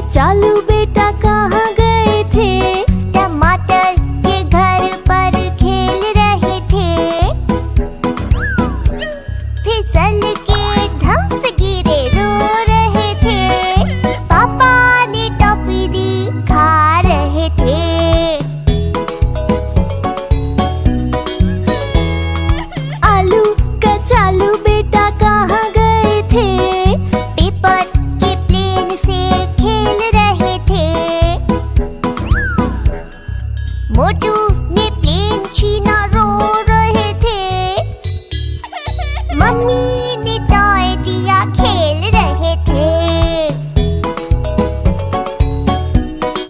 चालू बेटा कहाँ गए थे? टमाटर के घर पर खेल रहे थे। फिसल के धम से गिरे, रो रहे थे। पापा ने टॉफी दी, खा रहे थे। आलू का चालू बेटा कहाँ गए थे? पेपर के प्लेन से खेल रहे थे। मोटू ने प्लेन छीना, रो